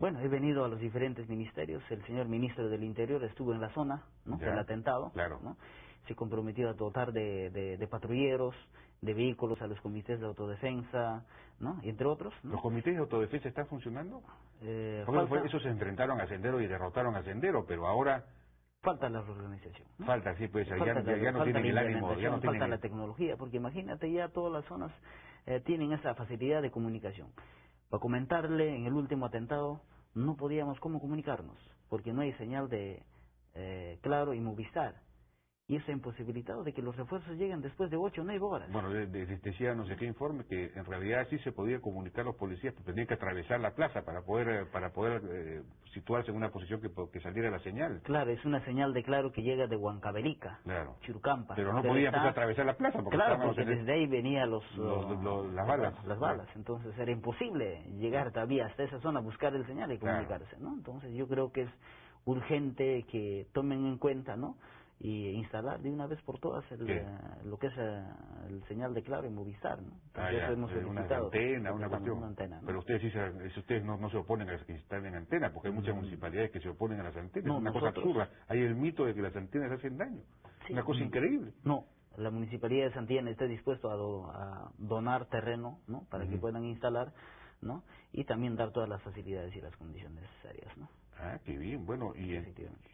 Bueno, he venido a los diferentes ministerios. El señor ministro del Interior estuvo en la zona, ¿no? Ya, Del atentado, claro. ¿no? Se comprometió a dotar de patrulleros, de vehículos a los comités de autodefensa, ¿no? Y entre otros, ¿no? ¿Los comités de autodefensa están funcionando? Porque Falta, esos se enfrentaron a Sendero y derrotaron a Sendero, pero ahora falta la reorganización, ¿no? falta, sí, pues ya Falta no falta tienen la el ánimo, ya no implementación, falta tienen la tecnología, porque imagínate, ya todas las zonas tienen esa facilidad de comunicación. Para comentarle, en el último atentado no podíamos cómo comunicarnos, porque no hay señal de Claro y Movistar. Y eso ha imposibilitado de que los refuerzos lleguen después de 8 o 9 horas. Bueno, decía no sé qué informe que en realidad sí se podía comunicar los policías, pero tenían que atravesar la plaza para poder situarse en una posición que saliera la señal. Claro, es una señal de Claro que llega de Huancavelica, Claro. Churucampa. Pero no podían pues, atravesar la plaza porque claro, estábamos porque desde ahí venían las balas. Las balas. Entonces era imposible llegar todavía hasta esa zona, buscar el señal y comunicarse, ¿no? Entonces yo creo que es urgente que tomen en cuenta, ¿no? Y instalar de una vez por todas lo que es el señal de Claro y Movistar, ¿no? Ya, hemos una solicitado antena, una cuestión. una antena, ¿no? Pero ustedes ustedes no se oponen a que instalen antenas, porque hay muchas municipalidades que se oponen a las antenas. No, es una cosa absurda. Hay el mito de que las antenas hacen daño. Sí, una cosa increíble. No, la Municipalidad de Santillana está dispuesto a donar terreno, ¿no? Para que puedan instalar, ¿no? Y también dar todas las facilidades y las condiciones necesarias, ¿no? Ah, qué bien, bueno, Efectivamente.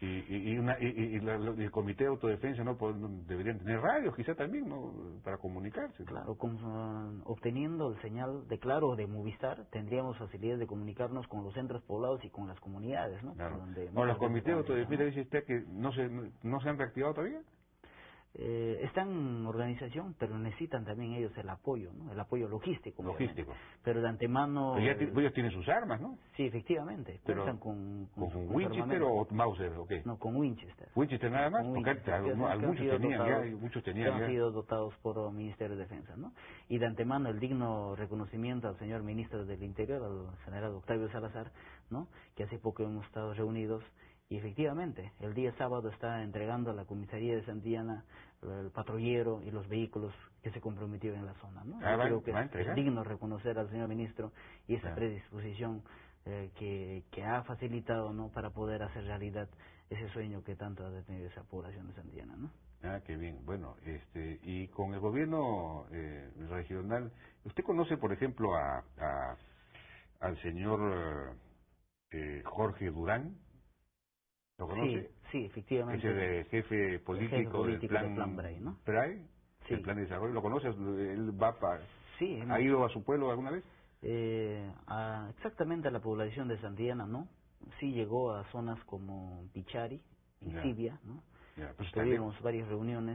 el Comité de Autodefensa no deberían tener radios quizá también, ¿no? Para comunicarse, ¿no? Claro, obteniendo el señal de Claro o de Movistar, tendríamos facilidades de comunicarnos con los centros poblados y con las comunidades, ¿no? Claro. Donde Ahora, los comités de autodefensa, dice usted que no se han reactivado todavía. Están en organización, pero necesitan también ellos el apoyo, ¿no? El apoyo logístico. Logístico. Pero de antemano... Pero ellos tienen sus armas, ¿no? Sí, efectivamente. Pero, Cuentan con Winchester o Mauser, ¿o qué? No, con Winchester. ¿Winchester nada más? Porque algunos tenían ya, y muchos tenían han ya. sido dotados por el Ministerio de Defensa, ¿no? Y de antemano el digno reconocimiento al señor Ministro del Interior, al general Octavio Salazar, ¿no? Que hace poco hemos estado reunidos. Y efectivamente, el día sábado está entregando a la comisaría de Santillana el patrullero y los vehículos que se comprometió en la zona, ¿no? Yo creo que es digno reconocer al señor ministro y esa predisposición que ha facilitado, ¿no? Para poder hacer realidad ese sueño que tanto ha tenido esa población de Santillana, ¿no? Ah, qué bien. Bueno, y con el gobierno regional, ¿usted conoce, por ejemplo, al señor Jorge Durán? ¿Lo conoce? Sí, efectivamente. Es el jefe político del plan BRAE, ¿no? BRAE, Sí. el plan de desarrollo. ¿Lo conoce? ¿Él Sí, ha ido a su pueblo alguna vez? Exactamente a la población de Santillana, ¿no? Sí llegó a zonas como Pichari y Sibia, ¿no? Pues tuvimos varias reuniones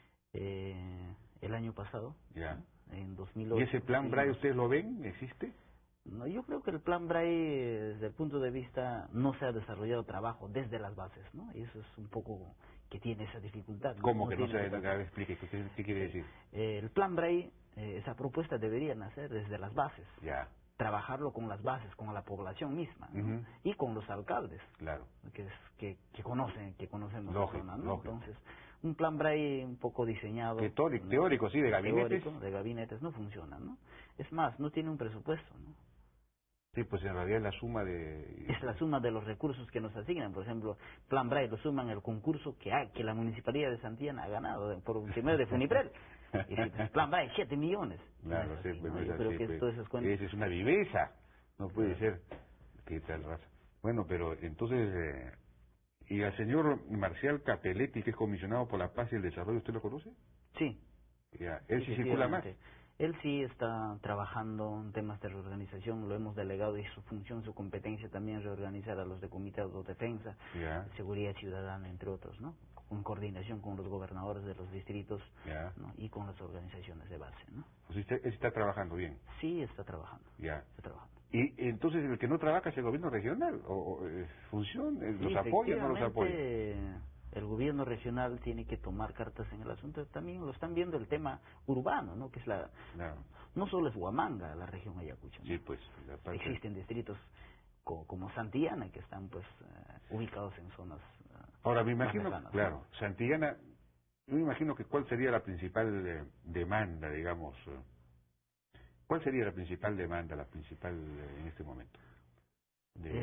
el año pasado, ¿no? En 2008. ¿Y ese plan BRAE ustedes lo ven? ¿Existe? No, yo creo que el plan BRAE, desde el punto de vista, no se ha desarrollado trabajo desde las bases, ¿no? Y eso es un poco que tiene esa dificultad. ¿Cómo que no se ha explique? ¿Qué quiere decir? El plan BRAE, esa propuesta debería nacer desde las bases. Ya. Trabajarlo con las bases, con la población misma, ¿no? Y con los alcaldes, claro, que conocemos lógico, la zona, ¿no? lógico. Entonces, un plan BRAE un poco diseñado, teórico, sí, de gabinetes, de gabinetes no funciona, ¿no? Es más, no tiene un presupuesto, ¿no? Sí, pues en realidad es la suma es la suma de los recursos que nos asignan. Por ejemplo, Plan BRAE lo suman el concurso que la Municipalidad de Santillana ha ganado por un primer de Funiprel. Y si Plan BRAE 7 millones. Claro, no sí, así, pues ¿no? no es Yo creo así, que pues. esto es Esa es una viveza, no puede ser. ¿Qué tal raza? Bueno, pero entonces, ¿y al señor Marcial Capelletti, que es comisionado por la paz y el desarrollo, usted lo conoce? Sí. Ya, él sí circula más. Él sí está trabajando en temas de reorganización, lo hemos delegado y su función, su competencia también es reorganizar a los de Comité de Autodefensa, Seguridad Ciudadana, entre otros, ¿no? En coordinación con los gobernadores de los distritos, ¿no? Y con las organizaciones de base, ¿no? Pues él está trabajando bien. Sí, está trabajando. Está trabajando. Y entonces el que no trabaja es el gobierno regional, o funciona, los apoya, no los apoya. El gobierno regional tiene que tomar cartas en el asunto. También lo están viendo el tema urbano, ¿no? Que es no solo es Huamanga, la región Ayacucho, ¿no? Sí, pues. Existen distritos como Santillana que están, pues, ubicados en zonas. Ahora, me imagino, lejanas, claro, ¿no? Santillana, yo me imagino que cuál sería la principal demanda, digamos. ¿Cuál sería la principal demanda, en este momento?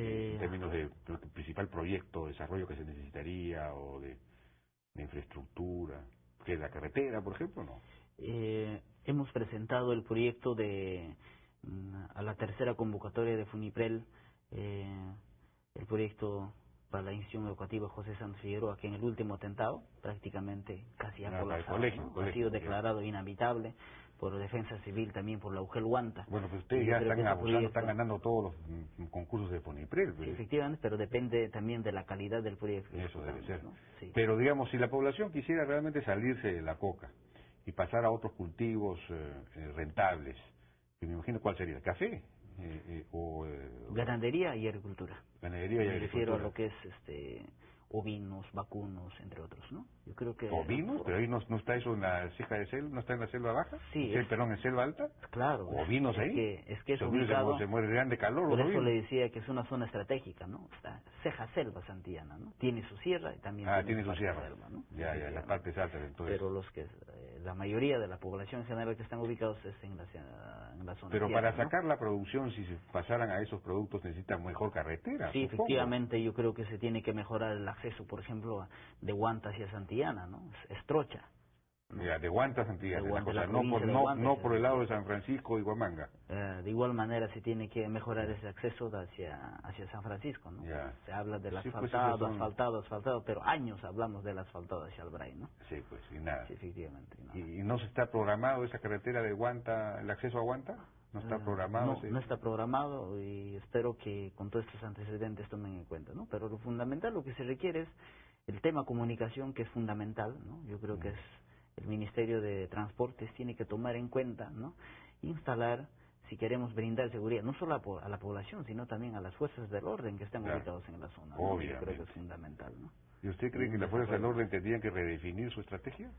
términos de principal proyecto, desarrollo que se necesitaría o de infraestructura, que es la carretera, por ejemplo, ¿no? Hemos presentado el proyecto a la tercera convocatoria de Funiprel, el proyecto para la institución educativa José Santos Figueroa, que en el último atentado prácticamente casi ha colapsado, ¿no? Ha sido declarado inhabitable por Defensa Civil, también por la UGEL Huanta. Bueno, pues ustedes ya están abusando, están ganando todos los concursos de Funiprel. Sí, efectivamente, pero depende también de la calidad del proyecto. Eso debe ser. ¿no? Sí. Pero digamos, si la población quisiera realmente salirse de la coca y pasar a otros cultivos rentables, que me imagino cuál sería, ¿el café? Ganadería y agricultura. Ganadería y agricultura. Me refiero a lo que es ovinos, vacunos, entre otros, ¿no? Yo creo que... ¿Ovinos? ¿Pero ahí no está eso en la ceja de selva? ¿No está en la selva baja? Sí. Perdón, ¿en selva alta? Claro. ¿Ovinos ahí? Es que es los ubicado... se mueren de calor. Por eso le decía que es una zona estratégica, ¿no? Está ceja selva santillana, ¿no? Tiene su sierra y también tiene su sierra. Selva, ¿no? Ya, las partes altas, entonces. Pero la mayoría de la población en general que están ubicados es en la zona Pero sierra, para sacar la producción, si se pasaran a esos productos, necesitan mejor carretera. Sí, supongo. Efectivamente, yo creo que se tiene que mejorar el acceso, por ejemplo, de Huanta hacia Santillana, ¿no? Estrocha. ¿no? Ya, de Huanta a Santillana, de Huanta, no por el lado de San Francisco y Huamanga. De igual manera se tiene que mejorar ese acceso hacia San Francisco, ¿no? Ya. Se habla del Sí, asfaltado, pero años hablamos del asfaltado hacia Albray, ¿no? Sí, pues, y nada. Sí, efectivamente. Nada. ¿Y no se está programado esa carretera de Huanta, el acceso a Huanta? ¿No está programado? No está programado y espero que con todos estos antecedentes tomen en cuenta, ¿no? Pero lo fundamental, lo que se requiere es el tema comunicación, que es fundamental, ¿no? Yo creo que es el Ministerio de Transportes tiene que tomar en cuenta, ¿no? Instalar, si queremos brindar seguridad, no solo a la población, sino también a las fuerzas del orden que están ubicados en la zona, ¿no? Yo creo que es fundamental, ¿no? ¿Y usted cree que las fuerzas del orden tendrían que redefinir su estrategia?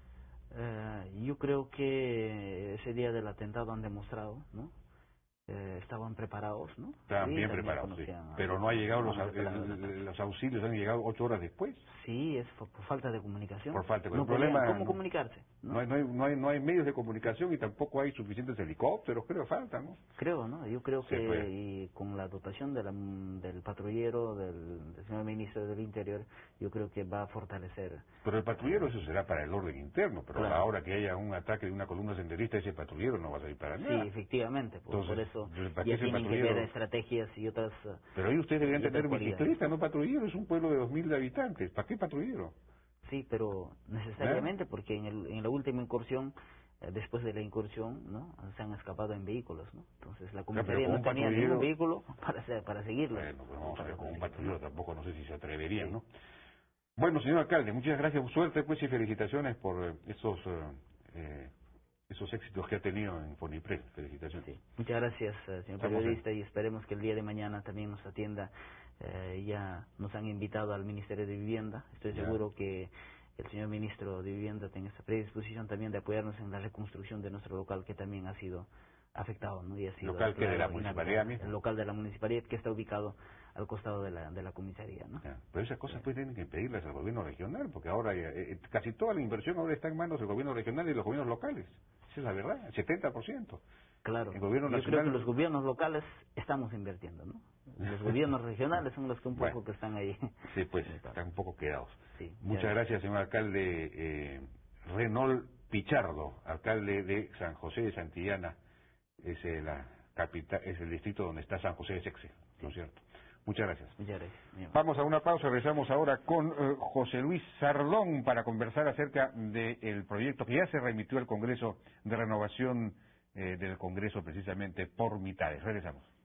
Yo creo que ese día del atentado han demostrado, ¿no? Estaban preparados, ¿no? Estaban bien preparados, sí. Pero no ha llegado los auxilios, han llegado 8 horas después. Sí, es por falta de comunicación. Por falta, no el problema, ¿cómo comunicarse? ¿No? No hay medios de comunicación y tampoco hay suficientes helicópteros, creo, falta, ¿no? Creo, ¿no? Yo creo Sí, que pues. y con la dotación del patrullero, del señor ministro del Interior, yo creo que va a fortalecer. Pero el patrullero eso será para el orden interno, pero Claro. a la hora que haya un ataque de una columna senderista, ese patrullero no va a salir para nada. Sí, efectivamente, por eso ¿para qué ya ese tienen que patrullero? ver estrategias y otras... Pero ahí ustedes deberían tener cualidades. bicicleta, no patrullero, es un pueblo de 2.000 habitantes, ¿para qué patrullero? Sí, pero necesariamente porque en la última incursión, después de la incursión, ¿no? Se han escapado en vehículos, ¿no? Entonces la comisaría no tenía ningún vehículo para seguirlos. Bueno, pues vamos a ver, con un patrullero tampoco no sé si se atreverían, ¿no? Bueno, señor alcalde, muchas gracias, suerte pues y felicitaciones por esos éxitos que ha tenido en Funiprel. Felicitaciones. Sí. Muchas gracias, señor periodista, y esperemos que el día de mañana también nos atienda. Ya nos han invitado al Ministerio de Vivienda. Estoy seguro que el señor ministro de Vivienda tenga esa predisposición también de apoyarnos en la reconstrucción de nuestro local, que también ha sido afectado, ¿no? Y ha sido ¿Local que de la municipalidad misma? El local de la municipalidad, que está ubicado al costado de la comisaría, ¿no? Pero esas cosas pues tienen que pedirlas al gobierno regional, porque ahora casi toda la inversión ahora está en manos del gobierno regional y de los gobiernos locales. Esa es la verdad, el 70%. Claro, el gobierno nacional... Yo creo que los gobiernos locales estamos invirtiendo, ¿no? Los gobiernos regionales son los que un poco que están ahí. Sí, pues están un poco quedados. Sí, muchas gracias, señor alcalde Renold Pichardo, alcalde de San José de Santillana. Es la capital, es el distrito donde está San José de Sexe, ¿no es cierto? Muchas gracias. Muchas gracias. Vamos a una pausa, regresamos ahora con José Luis Sardón para conversar acerca del proyecto que ya se remitió al Congreso de Renovación del Congreso precisamente por mitades. Regresamos.